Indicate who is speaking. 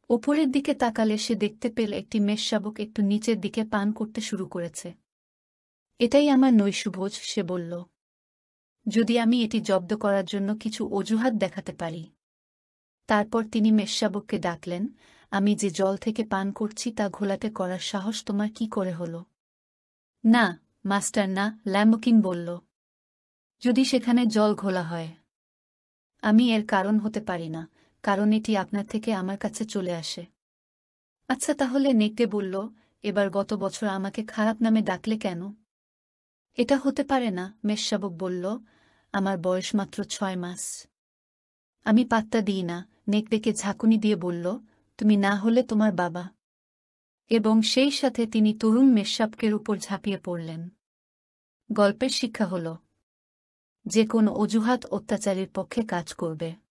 Speaker 1: ওপরের দিকে তাকালে সে দেখতে পেল একটি মেষশাবক একটু নিচের দিকে পান করতে শুরু করেছে। এটাই আমার নৈশভোজ, সে বলল। যদি আমি এটি জব্দ করার জন্য কিছু অজুহাত দেখাতে পারি। তারপর তিনি মেষশাবককে ডাকলেন, আমি যে জল থেকে পান করছি তা ঘোলাটে করার সাহস তোমার কি করে হল? না, মাস্টার, না, ল্যাম্বকিন বলল। যদি সেখানে জল ঘোলা হয়? আমি এর কারণ হতে পারি না, কারণ এটি আপনার থেকে আমার কাছে চলে আসে। আচ্ছা, তাহলে নেকড়ে বলল, এবার গত বছর আমাকে খারাপ নামে ডাকলে কেন? এটা হতে পারে না, মেষশাবক বলল, আমার বয়স মাত্র 6 মাস। আমি পাত্তা দিই না। নেকড়েকে ঝাঁকুনি দিয়ে বলল, তুমি না হলে তোমার বাবা। এবং সেই সাথে তিনি তরুণ মেষশাবকের উপর ঝাঁপিয়ে পড়লেন। গল্পের শিক্ষা হল, যে কোনো অজুহাত অত্যাচারীর পক্ষে কাজ করবে।